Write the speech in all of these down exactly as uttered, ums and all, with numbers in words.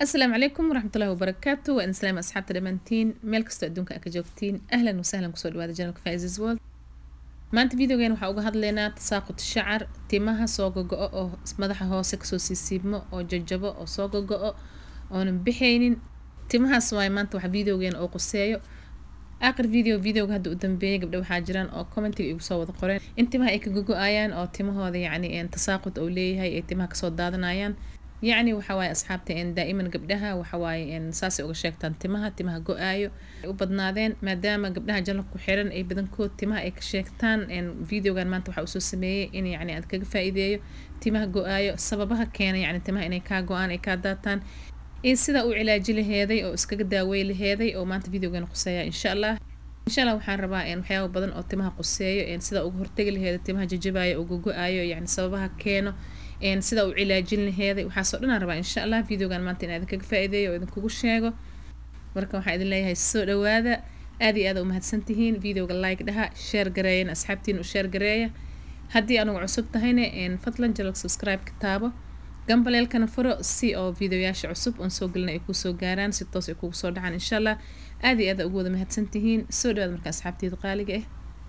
السلام عليكم ورحمة الله وبركاته وإن سلام أصحاب تلمانتين ميل كستو أدونك أكجوكتين أهلا وسهلا كسو دوادا جانوك فايزز وولد maanta videogan waxaa uga hadlaynaa tasaaqut shacar timaha soo gogo-o oo madaxa hoose kasoo siisiibmo oo jajabo oo soo gogo-o oonan bixaynin timahaas waay maanta waxa videogan oo quseeyo aakhir video videoga hadda u dambeeyay gabdho waxaa jiraan oo commentiga igu soo wada qoreen in timaha ay ka gogo-ayaan oo timahooda yacni een tasaaqut uu leeyahay ay timaha kasoo daadanayaan يعني وحواي أصحابتي إن دائما قبلها وحواي إن ساسي وغشيكتان تمها تمها قوآيو وبدنادين ما دام قبلها جلق وحيران أي بدن كود تمها أي كشيكتان إن فيديو كان ما أنتو حاوسو سمية إن يعني أدكاق فايديو تمها قوآيو سببها كان يعني تمها إني كا قوآن أي كاداتان إن سيدا أو علاجي لهذي أو اسكاق داوي لهذي أو ما أنت فيديو كان قصيا إن شاء الله إن شاء الله وحان ربا إن حياو بدن أو تمها قصيا إن سيدا أو هرتقل لهذي تمها ججبايو أو قوآيو يعني سببها كانو إن سيدا وعلاجين هذا وحاسودنا ربا إن شاء الله فيديو كان مانتين إذا كيف فائدة وإذا كوكو شيء مركب واحد الله هاي السؤال وهذا هذه هذا وما هتسنتهين فيديو لايك ده شير قراين أصحابتين وشير قراية هدي أنا وعصبت هنا إن فضلا جلك سبسكرايب كتابه جنب الليل كان فرق سي أو فيديو ياش عصب ونسوق لنا يكون سوق جاران ستوس يكون صور عن إن شاء الله هذه هذا وجود ما هتسنتهين سؤال هذا مركب أصحابتي تقالق إيه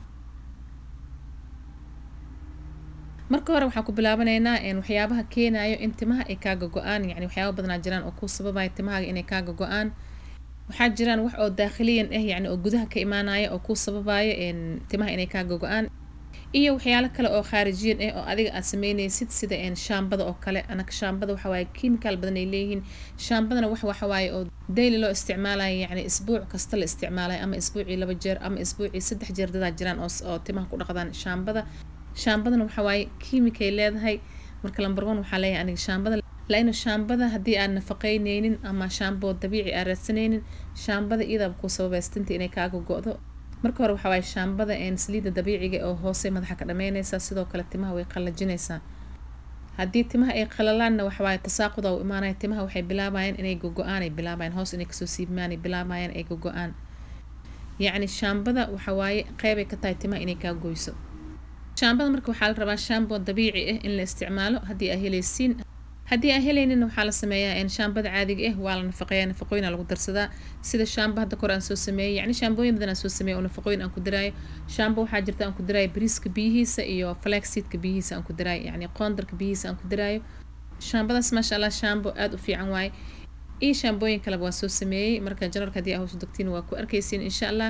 marka hore waxaan ku bilaabanaynaa in waxyaabaha keenayo in timaha ay kaaga go'aan yani waxyaabo badan jiraan oo ku sababay timaha inay kaaga go'aan waxa jiraan wax oo daakhiliyan ah yani oo gudaha ka imaanaya oo ku sababayo in timaha inay kaaga go'aan iyo waxyaalo kale oo khaarijiyan ah oo adiga aad sameynaysid sida in shaambada oo kale anaka shaambada waxa waaye chemical badan ay leeyihiin shaambadana wax waxa waaye oo daily loo isticmaalayo yani isbuuc kasta la isticmaalayo ama isbuucii laba jeer ama isbuucii saddex jeer dad jiraan oo timaha ku dhaqdaan shaambada shaambadana waxa waaye kiimikay leedahay marka lambar one waxaa leeyahay aniga shaambada laino shaambada haddii aan nafaqaynaynin ama shaambo dabiici aan raadsanaynin shaambada iyadaaba kuu sababaystinta inay kaaga go-do marka hore waxaa waaye shaambada een saliidda dabiiciga oo hoose madaxa ka dhamaynaysaa sidoo kale timaha way qallajinaysaa haddii timaha ay qalalaanna waxa waaye tasaaquda u imaanaya timaha waxay bilaabayaan inay gogo-aan ay bilaabayaan hoos inay kasoo siibmaan ay bilaabayaan ay gogo-aan yacni shaambada waxa waaye qeybay ka tahay timaha inay kaa goyso shaambada marka waxaa la rabaa shaambo dabiici ah in la isticmaalo haddii aa helaysiin haddii aa helaynin waxaa la sameeyaa in shaambada caadiga ah waa la nafaqeeyaa nafaqooyin lagu darsadaa sida shaambo hadda kor aan soo sameeyay yacni shaambooyin badan aan soo sameeyay oo nafaqooyin aan ku daraayo shaambo waxaa jirta aan ku daraayo bariiska biyihiisa iyo flaxseedka biyihiisa aan ku daraayo yacni qoondarka biyihiisa aan ku daraayo shaambadaas maasha allah shaambo aad u fiican waaye iyo shaambooyin kaleba waa soo sameeyey marka janarka haddii aa hoos u degtiin waa ku arkaysiin insha allah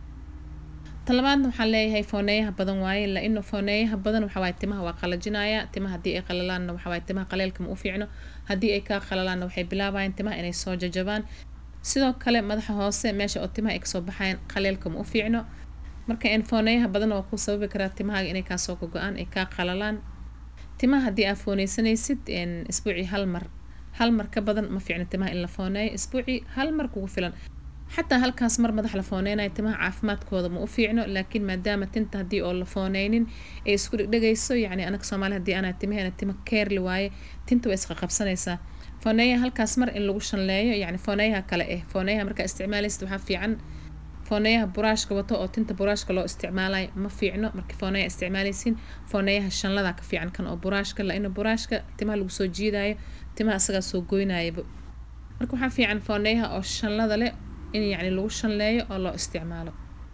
talabaadna waxaan leeyahay fooneeyaha badan waaye la ino fooneeyaha badan waxa waaye timaha waa qalajinaya timaha haddii ay qalalaanna waxa waaye timaha qaleelka ma u fiicno haddii ay kaa qalalaanna waxay bilaabayaan timaha inay soo jajabaan sidoo kale madaxa hoose meesha oo timaha ay kasoo baxayaan qaleelka ma u fiicno marka in fooneeyaha badan oo ku sababi karaa timahaaga inay kaa soo gogo-aan ay kaa qalalaan timaha haddii aad fooneysanaysid isbuucii hal mar hal mar ka badan ma fiicno timaha in la fooneeyo isbuucii hal mar kugu filan حتى هالكاس مر مدح لفونينا تمها عافمات كوضا مو فيعنو لكن ما دام تنت هدي أو لفونينين أي سكول دقيسو يعني أنا كسمال هدي أنا تمها أنا تمها كير لواي تنتو إسقى قبسانيسا فونيا هالكاس مر إن لوشن لايو يعني فونيها كلا إيه فونيها مركا استعمالي استوحى في عن فونيها براشك وطو أو تنت براشك لو استعمالي ما في عنو مركا فونيا استعمالي سين فونيها الشن لذاك في عن كان أو براشك لأنه براشك تمها لوسو جيداي تمها أسقى سوقويناي مركا وحا في عن فونيها أو الشن لذا لي إن يعني لو شنلايو أو لو استعماله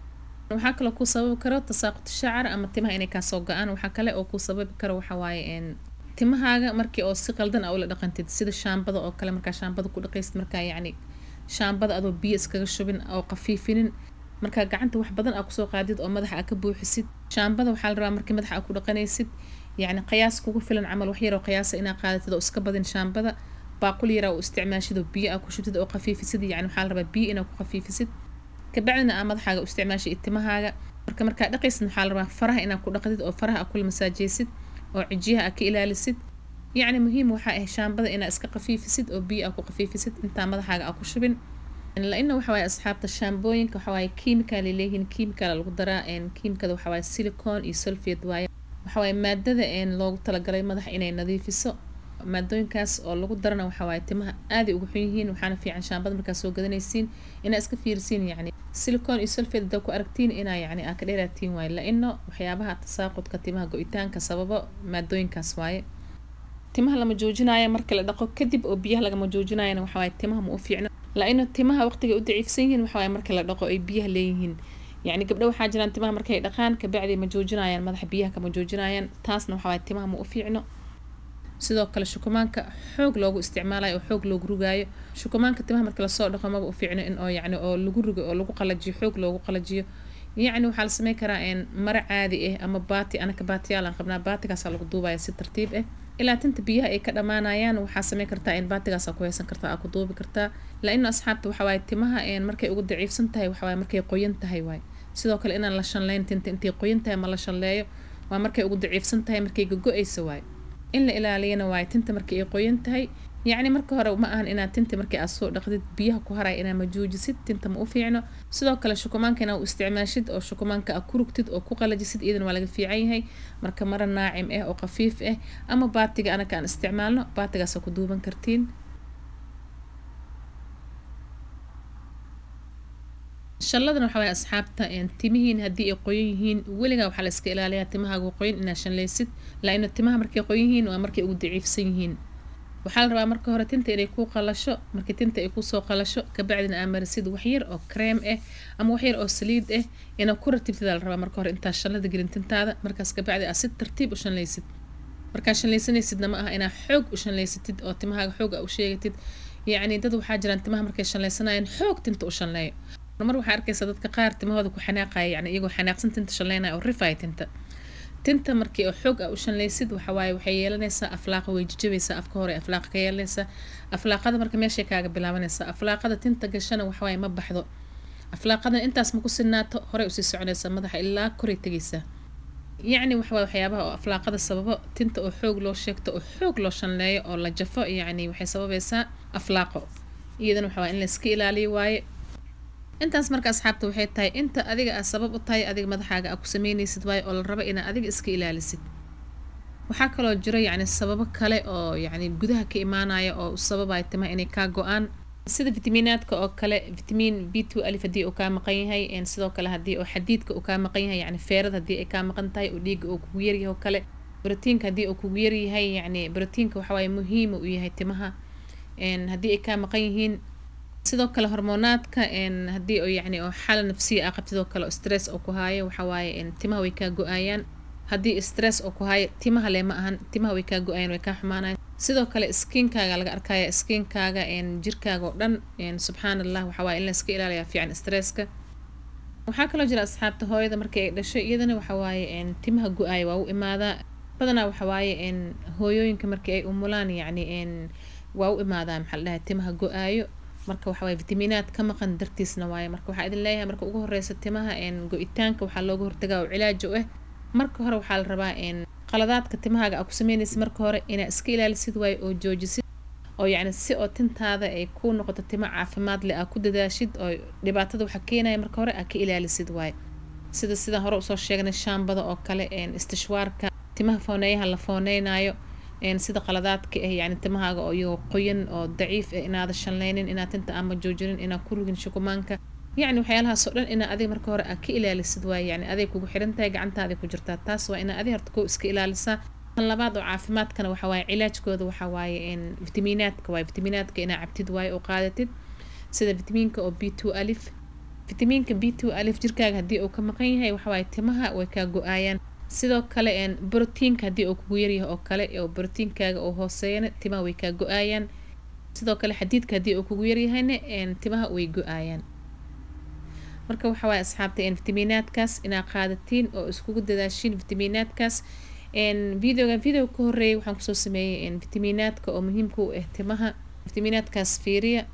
وحاك لو كو سبب كرو تساقط الشعر أما تمها إني كاسوقان وحاك لو كو سبب كرو حواي إن تمها مركي أو سقلدن أو لدقنتي سيد الشامبض أو كلا مركا شامبض كو دقيست مركا يعني شامبض أدو بيس كغشوبين أو قفيفين مركا قعنت wax badan aa kusoo qaadid oo madaxa ka buuxisid shaambada waxa la rabaa markii madaxa ku dhaqanaysid yani qiyaas kugu filan amal wax yar oo qiyaas ina qaadatid oo iska badin shaambada باقول يرى واستعماشيد وبيئة كوشتد أو خفيف سد يعني وحال ربا بيئة إنه خفيف سد كبعدنا أمد حاجة استعماشي اتماها مركا مركا دقيس حال ربا فرها إنه كل قدد أو فرها أكل مساجي سد أو عجيها أكي إلى لسد يعني مهم وحا هشام بدأ إنه اسك خفيف سد أو بيئة أو خفيف سد أنت أمد حاجة أكو شبن لأنه حواي أصحاب الشامبوين كحواي كيميكال اللي هن كيميكال القدراء إن كيميكال وحواي سيليكون يسولفيد واي وحواي مادة إن لو تلقى مدح إنه نظيف السوق maadooyinkaas oo lagu darana waxa waaye timaha aad ay ugu xun yihiin waxaana fiican shaambada markaa soo gadanaysiin inaa iska fiirsiin yani silicone iyo sulfate da ku aragtiin inaa yani aa ka dheeraatiin waaye la ino waxyaabaha tasaaqudka timaha go-itaanka sababo maadooyinkaas waaye timaha lama joojinayo marka la dhaqo kadib oo biyaha lagama joojinayo waxa waaye timaha ma u fiicno laayna timaha waqtiga u daciifsan yihiin waxa waaye marka la dhaqo ay biyaha leeyihiin يعني gabdho waxaa jiraan timaha markay dhaqaan ka bacdi ma joojinayaan madaxa biyaha kama joojinayaan taasna waxa waaye timaha ma u fiicno sidoo kale shukumaanka xoog loogu isticmaalayo oo xoog loogu rugaayo shukumaanka timaha marka la soo dhaqo ma u fiicno in oo yani oo lagu rugo oo lagu qalajiyo xoog loogu qalajiyo يعني waxaa la sameyn karaa in mara caadi ah ama baati anaka baatiyaal aan qabnaa baatigaas lagu duubaya si tartiib ah ilaa tinta biyaha ay ka dhamaanayaan waxaa sameyn kartaa in baatigaas ku haysan kartaa ku duubi kartaa laana asxaabta waxa waaye timaha in markay ugu daciifsan tahay waxa waaye markay qoyan tahay waay sidoo kale inaan la shanleyn tinta intay qoyan tahay ma la shanleeyo waa markay ugu daciifsan tahay markay go'ayso waay in la ilaaliyana waay tinta markay ay qoyan tahay يعني marka hore ma ahan inaad tinta markay aad soo dhaqdid biyaha ku haray inaad ma joojisid tinta ma u fiicno sidoo kale shukumaanka inaad u isticmaashid oo shukumaanka aad ku rugtid oo ku qalajisid iidan waa laga fiican yahay marka mara naacim ah oo qafiif ah ama baatiga anaka aan isticmaalno baatigaas ku duuban kartiin shalladan waxa way asxaabta in timihiin hadii ay qoyan yihiin weliga waxa la iska ilaaliyaa timahaaga qoyan inaad shanleysid laana timaha markay qoyan yihiin waa markay ugu daciifsan yihiin waxaa la rabaa marka hore tinta inay ku qalasho markii tinta ay ku soo qalasho ka bacdina aad marisid wax yar oo cream ah ama wax yar oo saliid ah ina ku ratibtid la rabaa marka hore inta shallada gelin tintaada markaas ka bacdi aad si tartiib u shanleysid marka shanleysanaysidna ma aha ina xoog u shanleysatid oo timahaaga xoog u sheegatid yani dad waxa jiraan timaha markay shanleysanayaan xoog tinta u shanleeyo mar waxa arkaysa dadka qaar timahooda ku xanaaqay yani iyagoo xanaaqsan tinta shanleynaa oo rifay tinta tinta markii oo xoog u shanleysid waxa waaye waxay yeelanaysaa aflaaq way jijibaysaa afka hore aflaaq ka yeelanaysaa aflaaqada marka meesha kaaga bilaabanaysaa aflaaqada tinta gashana waxa waaye ma baxdo aflaaqada intaas ma ku sinaato hore u sii soconaysaa madaxa ilaa koray tagaysaa يعني waxa waaye waxyaabaha oo aflaaqada sababo tinta oo xoog loo sheegto oo xoog loo shanleeyo oo la jafo yani waxay sababaysaa aflaaqo iyadana waxa waaye in la iska ilaaliyo waaye intaas marka asxaabta waxay tahay inta adiga aad sabab u tahay adiga madaxaaga aad ku sameynaysid way oo la rabo in adiga iska ilaalisid waxa kale oo jiro yani sababo kale oo yani gudaha ka imaanaya oo sababay timaha inay ka go'aan sida fitamiinaadka oo kale vitamin B two alif hadii uu ka maqan yahay in sidoo kale hadii uu xadiidka uu ka maqan yahay yani feerada hadii ay ka maqan tahay oo dhiig uu kugu yar yahay oo kale borotiinka hadii uu kugu yar yahay yani borotiinka waxa way muhiim u yahay timaha in hadii ay ka maqan yihiin sidoo kale hormoonaadka in hadii oo yani oo xaalad nafsi ah qabtidoo kale stress oo ku haayo waxa waaye in timaha way ka go'ayaan hadii stress oo ku haayo timaha le ma ahan timaha way ka go'ayaan way ka xumaanayaan sidoo kale skinkaaga laga arkaya skinkaaga in jirkaaga oo dhan in subhanallah waxa waaye in la iska ilaaliyo fiican stresska waxa kale jira asxaabta hooyada markay ay dhasho iyadana waxa waaye in timaha go'ay waa u imaada badanaa waxa waaye in hooyooyinka markay ay umulaan yani in waa u imaadaan maxaa la dhahay timaha go'ayo marka waxa way fitamiinaad ka maqan dartiisna waaye marka waxa idin leeyahay marka ugu horeysa timaha in go'itaanka waxa looga hortagaa oo cilaaj u ah marka hore waxa la rabaa in qaladaadka timahaaga aad ku sameynaysid marka hore inaad iska ilaalisid waaye oo joojisid oo yani si oo tintaada ay ku noqoto timo caafimaad leh aad ku dadaashid oo dhibaatada waxa keenaya marka hore aad ka ilaalisid waaye sida sida hore usoo sheegnay shaambada oo kale in istishwaarka timaha fooneeyaha la fooneynayo in sida qaladaadka ah yani timahaaga oo iyo qoyan oo daciif ah inaad shanleynin inaad tinta ama joojinin inaad ku rugin shukumaanka يعني waxyaalaha soo dhan ina adiga marka hore aad ka ilaalisid way yani adiga kugu xirantahay gacantaada ku jirtaa taas waa ina adiga horta ku iska ilaalisaa tan labaad oo caafimaadkana waxa waaye cilaajkooda waxa waaye in fitamiinaadka waa fitamiinaadka ina cabtid way oo qaadatid sida fitamiinka oo B two alif fitamiinka B two alif jirkaaga hadii uu ka maqan yahay waxa waaye timaha way ka go'ayaan sidoo kale in borotiinka hadii uu kugu yar yahay oo kale oo borotiinkaaga oo hooseeyana timaha way ka go'ayaan sidoo kale xadiidka hadii uu kugu yar yahayna in timaha way go'ayaan marka waxa way asxaabta in fitamiinaadkaas ina qaadatiin oo isku dadaashin fitamiinaadkaas in videoga video ka horeeyay waxaan ku soo sameeyay in fitamiinaadka oo muhiimka u ah timaha fitamiinaadkaas fiiriya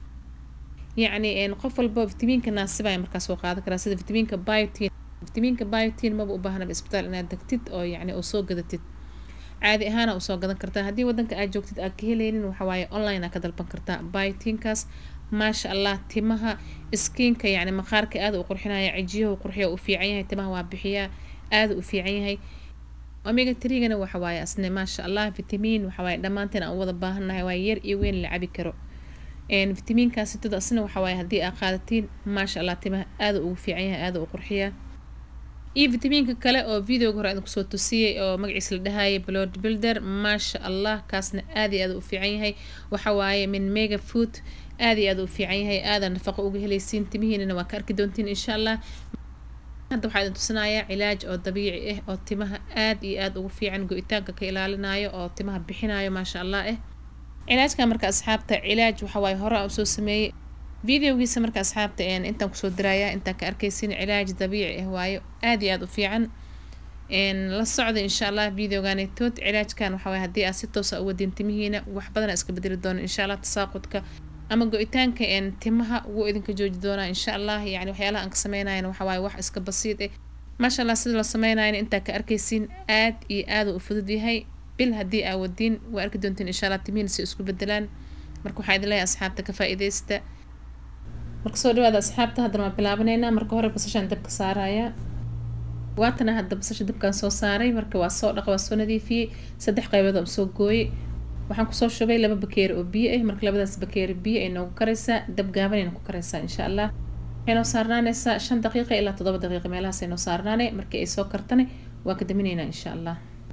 yani in qof walba fitamiinka naasibay markaas soo qaadan kara sida fitamiinka biotin fitamiinka biotin ma u baahna isbitaal inaad dagtid oo yani oo soo gadatid caadi ahaan oo soo gadan kartaa hadii wadanka aad joogtid aad ka helaynin waxa waaye online aad ka dalban kartaa biotinkaas ما شاء الله تمها سكينك يعني مقارك آذ وقرحنا يعجيه وقرحيه وفيعيه تمها وابحيا آذ وفيعيه أميجا تريجنا وحواي أصلا ما شاء الله فيتامين وحواي لما أنتنا أوض باهنا هواير إيوين لعبي كرو إن فيتامين كاسيتو أصلا وحواي هدي أقادتين ما شاء الله تمها آذ وفيعيه آذ وقرحيه iyo fitamiinka kale oo videoga hore aan kusoo tusiyay oo magaciisa la dhahayo blood builder maasha allah kaasna aad iyo aad u fiican yahay waxa waaye min mega food aad iyo aad u fiican yahay aad nafaqo uga helaysiin timihiina waa ka arki doontiin insha allah hadda waxaa idin tusinayaa cilaaj oo dabiici ah oo timaha aad iyo aad ugu fiican go'itaanka ka ilaalinayo oo timaha bixinayo maasha allah eh cilaajka marka asxaabta cilaaj waxa waaye hore aan soo sameeyay videogiisa marka asxaabta een intaan kusoo dirayaa intaan ka arkaysin cilaaj dabiici ah waayo aad iyo aad u fiican een la socda insha allah videogan tood cilaajkan waxa waaye hadii aad si toos ah u wadin timihiina wax badan iska bedeli doono insha allah tasaaqudka ama go'itaanka een timaha wuu idinka jooji doonaa insha allah yani waxyaalaha aan ka sameynayna waxa waaye wax iska basiid ah maasha allah sida la sameynayna intaa ka arkaysin aad iyo aad u fudud yahay bil hadii aad wadin waa arki doontiin insha allah timihiina si isku bedelaan marka waxaa idin leeyahay asxaabta ka faa'iideysta marka soo dhawaada asxaabta haddana waan bilaabaneynaa marka hore basashaan dabka saaraya waatana hadda basasha dabkaan soo saaray marka waa soo dhaqa waa soo nadiifiyey saddex qaybood oo soo gooyey waxaan kusoo shubay laba bakeeri oo biyo ah marka labadaas bakeeri biyo ay noogu karaysaa dab gaaban ayna ku karaysaa insha allah waxay noo saarnaanaysaa shan daqiiqa ilaa toddoba daqiiqa meelahaas ay noo saarnaanay markii ay soo kartana waa ka daminaynaa insha allah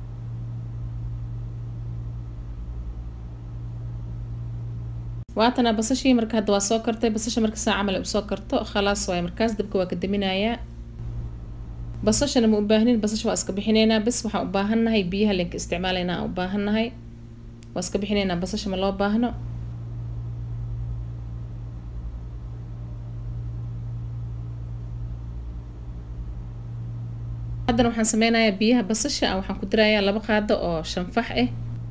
waatana basashii marka hadda waa soo kartay basasha marka saa camal ay usoo karto khalaas waaye markaas dabka waa ka daminayaa basashana ma u baahnin basasha waa iska bixineynaa bas waxaan u baahannahay biyaha linka isticmaalaynaa aan u baahannahay waa iska bixineynaa basasha ma loo baahno haddana waxaan sameynayaa biyaha basasha waxaan ku dirayaa laba qaado oo shanfax ah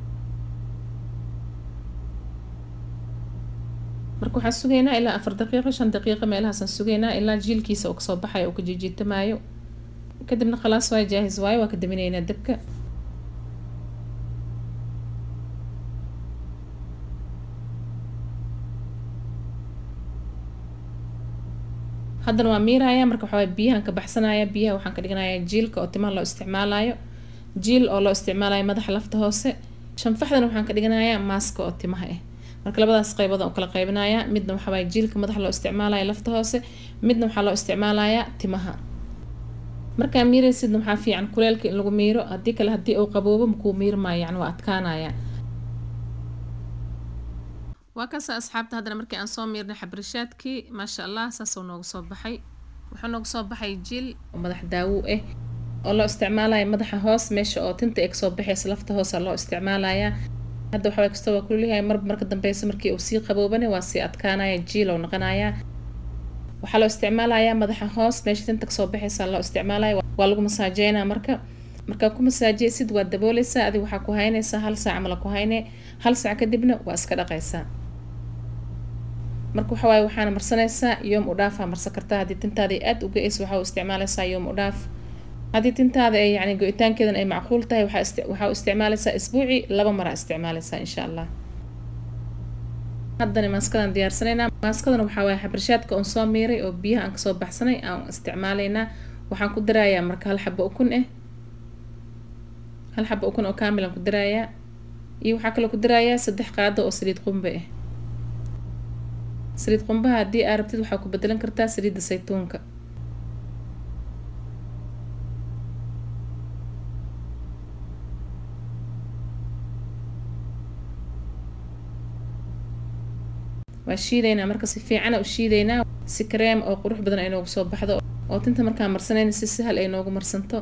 marka waxaan sugaynaa ilaa afar daqiiqo shan daqiiqo meelahaasaan sugaynaa ilaa jiilkiisa uu kasoo baxayo uu ka jiijiitamaayo kadibna khalaas waayo jaahis waayo waa ka daminaynaa dabka haddana waa miirayaa marka waxaa waaye biyahan ka baxsanaya biyaha waxaan ka dhiganayaa jiilka oo timaha loo isticmaalayo jiil oo loo isticmaalayo madaxa lafta hoose shanfaxdana waxaan ka dhiganayaa maaska oo timaha ah marka labadaas qaybood aan kala qaybinayaa midna waxa waaye jiilka madaxa loo isticmaalayo lafta hoose midna waxaa loo isticmaalayaa timaha markaa miiraysidna waxaa fiican kuleelka in lagu miiro haddii kale haddii uu qaboobo makuu miirmaayo yani waa adkaanaya waa kaasa asxaabta haddana markii aan soo miirnay xabrishaadkii maasha allah saasuu noogu soo baxay wuxuu noogu soo baxay jiil oo madax daawo ah oo loo isticmaalayo madaxa hoos meesha oo tinta ay kasoo baxaysa lafta hoose loo isticmaalayaa hadda waxaa kasta waa kulyahay mar marka dambeysa markii uu sii qaboobana waa sii adkaanaya jiil oo noqonaya waxaa loo isticmaalayaa madaxa hoos meesha tinta kasoo baxaysa loo isticmaalaya waa lagu masaajeynaa marka markaa ku masaajeysid waa dabooleysaa adiga waxaa ku haynaysaa hal saac ama la ku hayne hal saac kadibna waa iska dhaqaysaa marka waxa waaye waxaana marsanaysaa yoom u dhaafaa marsan kartaa haddii tintaada aad u go-eysa waxaa u isticmaalaysaa yoom u dhaaf haddii tintaada ay yani go-itaankeedan ay macquul tahay waxaa u isticmaalaysaa isbuuci laba mara isticmaalaysaa insha allah haddana maaskadan diyaarsanaynaa maaskadana waxaa waaye xabrishaadka oon soo miiray oo biyaha aan kasoo baxsanay aan isticmaalaynaa waxaan ku darayaa marka hal xabo ukun ah hal xabo ukun oo kaamilan ku darayaa iyo waxaa kaloo ku darayaa saddex qaado oo saliid qumbe ah saliid qumbaha haddii aad rabtid waxaa ku bedelan kartaa saliidda saytuunka waa shiidaynaa marka si fiicana u shiidaynaa si kareem oo qurux badan ay noogu soo baxdo oo tinta markaa marsanayna si sahal ay noogu marsanto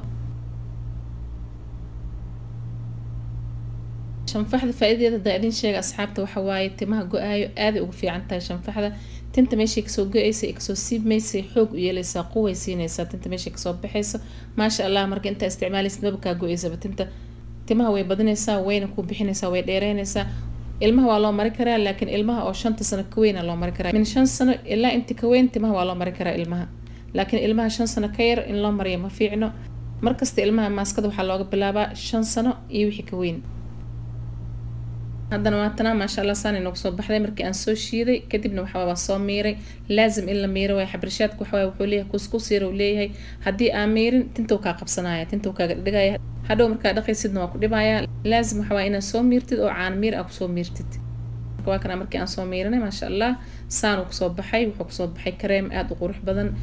shanfaxda faa'iidadeeda hadaa idin sheega asxaabta waxa waaye timaha go-aayo aaday ugu fiican tahay shanfaxda tinta meeshay kasoo go-eysa ay kasoo siibmaysay xoog u yeelaysaa quway siinaysaa tinta meeshay kasoo baxayso maasha allah marka intaa isticmaalaysid maba kaa go-eysaba tinta timaha way badinaysaa wayna ku bixinaysaa way dheereynaysaa ilmaha waa loo mari karaa laakiin ilmaha oo shanta sano ka weyn loo mari karaa min shan sano ilaa inta ka weyn timaha waa loo mari karaa ilmaha laakiin ilmaha shan sano ka yar in loo mariyo ma fiicno markasta ilmaha maaskada waxaa looga bilaabaa shan sano iyo wixii ka weyn haddana waatana maasha allah saan inoogu soo baxday markii aan soo shiiday kadibna waxaa waa soo miiray laazim in la miiro way xabrishaadku waxaa wuxuu leeyahay kuskus yar uu leeyahay haddii aan miirin tintuu kaa qabsanaya tintuu kaaga dhigaya hadhow markaa dhaqaysidna waa ku dhibayaa laazim waxaa waa inaad soo miirtid oo caan miir ah kusoo miirtid marka waa kana markii aan soo miirinay maasha allah saan uu kusoo baxay wuxuu kusoo baxay kareem aad u qurux badan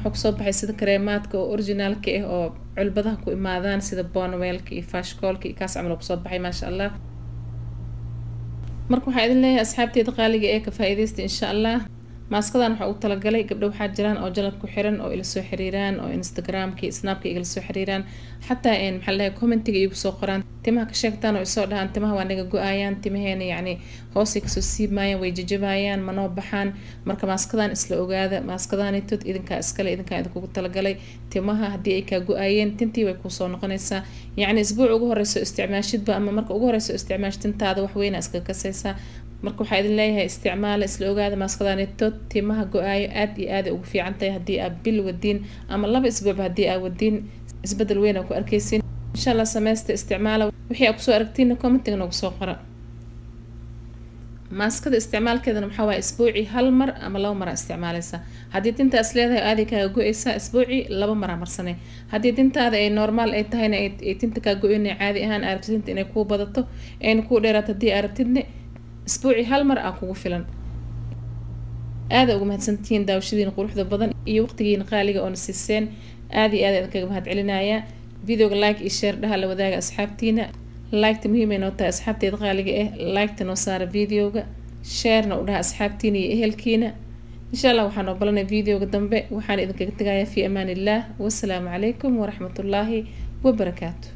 waxa ku soo baxay sida kareemaadka oo originalka ah oo culbadaha ku imaadaan sida bonwelka iyo fashkolka iyo kaas camal ku soo baxay maasha Allah marka waxa idin leeyahay asxaabteeda qaaliga ee ka faa'iideysta insha Allah maaskadan waxa uu tala galay gabdho waxa jiraan oo jalad ku xiran oo ila soo xiriiraan oo Instagramki Snapki ila soo xiriiraan xataa in maxaa la commentiga igu soo qoraan timaha ka sheegtaan oo isoo dhahan timaha waa naga go'ayaan timaheena yani hoos ay kasoo siibmayaan way jajabayaan ma noo baxaan marka maaskadan isla ogaada maaskadan intood idinka iskale idinka idinku tala galay timaha hadii ay ka go'ayeen tintii way ku soo noqonaysaa yani isbuuc ugu horeyso isticmaashidba ama marka ugu horeyso isticmaashtintaada wax weyn iska kasaysaa marka waxa idin leeyahay isticmaal isla ogaada maaskadan intood timaha go'ayo aad iyo aad ugu fiican tahay hadii aad bil wadiin ama laba isbuuc hadii aad wadiin isbedel weyn ku arkaysiin insha Allah sameeysta isticmaala wixii aad ku soo aragtiin commentiga nagu soo qora maaskada isticmaalkeedana waxa waa isbuuci hal mar ama laba mar isticmaalaysa hadii tinta asleedahay aad ka go'aysa isbuuci laba mar marsanay hadii tintaada ay normal ay tahayna ay tinta ka go'inay caadi ahaan aragtinta inay ku badato ay ku dheeraato hadii aragtidna isbuuci hal mar aa kugu filan aad ugu mahadsantiin daawashadiina quruxda badan iyo waqtigiina qaaliga oo nasiiseen aad iyo aad kaga mahad celinaya videoga like iyo share dhaha la wadaaga asxaabtiina like ta muhiim inoo tahay asxaabteeda qaaliga ah like ta noo saara videoga share na u dhaha asxaabtiina iyo ehelkiina insha Allah waxaan oo balanay videoga dambe waxaan idinkaga tagayaa fi amaanillah wassalaamu calaykum wa rahmatullaahi wa barakaatuh